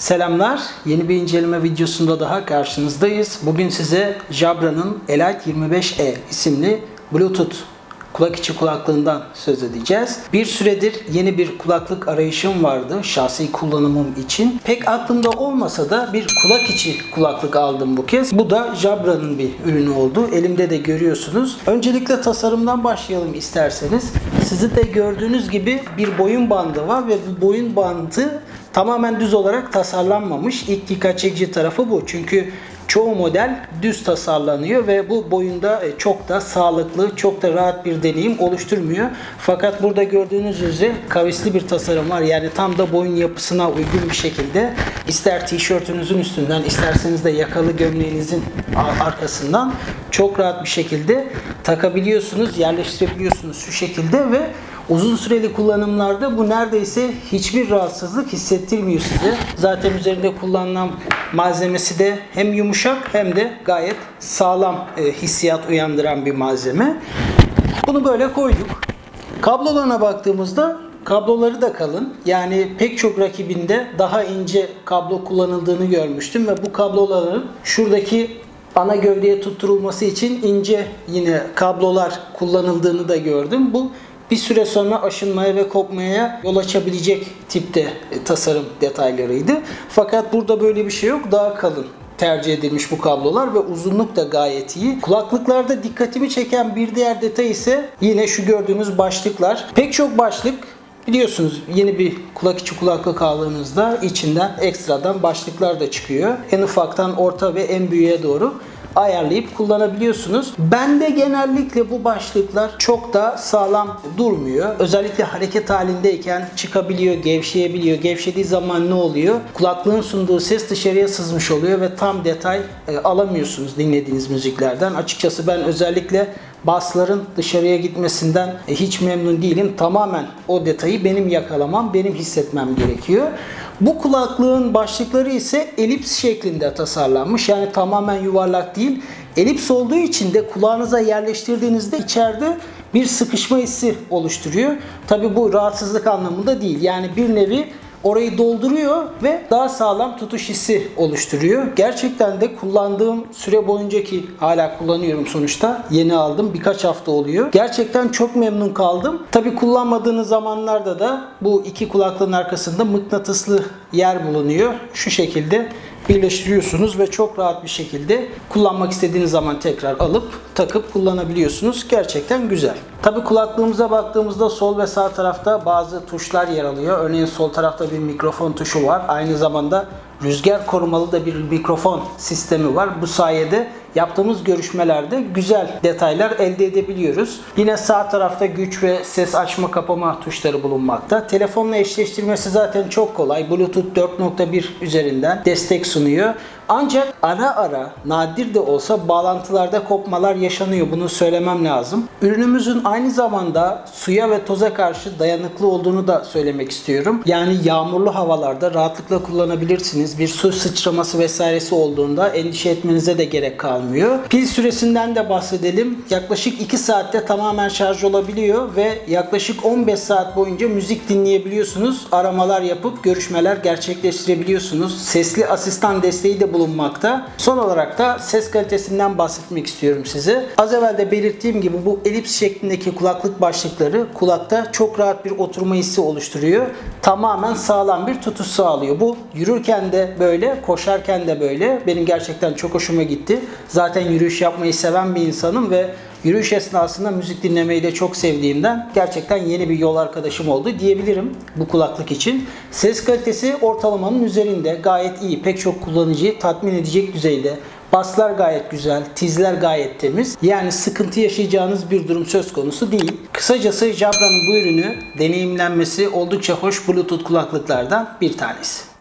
Selamlar. Yeni bir inceleme videosunda daha karşınızdayız. Bugün size Jabra'nın Elite 25E isimli Bluetooth kulak içi kulaklığından söz edeceğiz. Bir süredir yeni bir kulaklık arayışım vardı şahsi kullanımım için. Pek aklımda olmasa da bir kulak içi kulaklık aldım bu kez. Bu da Jabra'nın bir ürünü oldu. Elimde de görüyorsunuz. Öncelikle tasarımdan başlayalım isterseniz. Sizin de gördüğünüz gibi bir boyun bandı var ve bu boyun bandı tamamen düz olarak tasarlanmamış. İlk dikkat çekici tarafı bu. Çünkü çoğu model düz tasarlanıyor ve bu boyunda çok da sağlıklı, çok da rahat bir deneyim oluşturmuyor. Fakat burada gördüğünüz üzere kavisli bir tasarım var. Yani tam da boyun yapısına uygun bir şekilde ister tişörtünüzün üstünden, isterseniz de yakalı gömleğinizin arkasından çok rahat bir şekilde takabiliyorsunuz, yerleştirebiliyorsunuz şu şekilde ve uzun süreli kullanımlarda bu neredeyse hiçbir rahatsızlık hissettirmiyor size. Zaten üzerinde kullanılan malzemesi de hem yumuşak hem de gayet sağlam hissiyat uyandıran bir malzeme. Bunu böyle koyduk. Kablolarına baktığımızda kabloları da kalın. Yani pek çok rakibinde daha ince kablo kullanıldığını görmüştüm ve bu kabloların şuradaki ana gövdeye tutturulması için ince yine kablolar kullanıldığını da gördüm. Bu bir süre sonra aşınmaya ve kopmaya yol açabilecek tipte tasarım detaylarıydı. Fakat burada böyle bir şey yok. Daha kalın tercih edilmiş bu kablolar ve uzunluk da gayet iyi. Kulaklıklarda dikkatimi çeken bir diğer detay ise yine şu gördüğünüz başlıklar. Pek çok başlık biliyorsunuz yeni bir kulak içi kulaklık aldığınızda içinden ekstradan başlıklar da çıkıyor. En ufaktan orta ve en büyüğe doğru ayarlayıp kullanabiliyorsunuz. Bende genellikle bu başlıklar çok da sağlam durmuyor. Özellikle hareket halindeyken çıkabiliyor, gevşeyebiliyor. Gevşediği zaman ne oluyor? Kulaklığın sunduğu ses dışarıya sızmış oluyor ve tam detay alamıyorsunuz dinlediğiniz müziklerden. Açıkçası ben özellikle bassların dışarıya gitmesinden hiç memnun değilim. Tamamen o detayı benim yakalamam, benim hissetmem gerekiyor. Bu kulaklığın başlıkları ise elips şeklinde tasarlanmış. Yani tamamen yuvarlak değil. Elips olduğu için de kulağınıza yerleştirdiğinizde içeride bir sıkışma hissi oluşturuyor. Tabii bu rahatsızlık anlamında değil. Yani bir nevi orayı dolduruyor ve daha sağlam tutuş hissi oluşturuyor. Gerçekten de kullandığım süre boyunca ki hala kullanıyorum sonuçta. Yeni aldım. Birkaç hafta oluyor. Gerçekten çok memnun kaldım. Tabii kullanmadığınız zamanlarda da bu iki kulaklığın arkasında mıknatıslı yer bulunuyor. Şu şekilde birleştiriyorsunuz ve çok rahat bir şekilde kullanmak istediğiniz zaman tekrar alıp takıp kullanabiliyorsunuz. Gerçekten güzel. Tabi kulaklığımıza baktığımızda sol ve sağ tarafta bazı tuşlar yer alıyor. Örneğin sol tarafta bir mikrofon tuşu var. Aynı zamanda rüzgar korumalı da bir mikrofon sistemi var. Bu sayede yaptığımız görüşmelerde güzel detaylar elde edebiliyoruz. Yine sağ tarafta güç ve ses açma kapama tuşları bulunmakta. Telefonla eşleştirmesi zaten çok kolay. Bluetooth 4.1 üzerinden destek sunuyor. Ancak ara ara nadir de olsa bağlantılarda kopmalar yaşanıyor. Bunu söylemem lazım. Ürünümüzün aynı zamanda suya ve toza karşı dayanıklı olduğunu da söylemek istiyorum. Yani yağmurlu havalarda rahatlıkla kullanabilirsiniz. Bir su sıçraması vesairesi olduğunda endişe etmenize de gerek kalmıyor. Pil süresinden de bahsedelim. Yaklaşık 2 saatte tamamen şarj olabiliyor ve yaklaşık 15 saat boyunca müzik dinleyebiliyorsunuz. Aramalar yapıp görüşmeler gerçekleştirebiliyorsunuz. Sesli asistan desteği de bulunmakta. Son olarak da ses kalitesinden bahsetmek istiyorum size. Az evvel de belirttiğim gibi bu elips şeklindeki kulaklık başlıkları kulakta çok rahat bir oturma hissi oluşturuyor. Tamamen sağlam bir tutuş sağlıyor. Bu yürürken de böyle, koşarken de böyle. Benim gerçekten çok hoşuma gitti. Zaten yürüyüş yapmayı seven bir insanım ve yürüyüş esnasında müzik dinlemeyi de çok sevdiğimden gerçekten yeni bir yol arkadaşım oldu diyebilirim bu kulaklık için. Ses kalitesi ortalamanın üzerinde, gayet iyi. Pek çok kullanıcıyı tatmin edecek düzeyde. Basslar gayet güzel, tizler gayet temiz. Yani sıkıntı yaşayacağınız bir durum söz konusu değil. Kısacası Jabra'nın bu ürünü deneyimlenmesi oldukça hoş Bluetooth kulaklıklardan bir tanesi.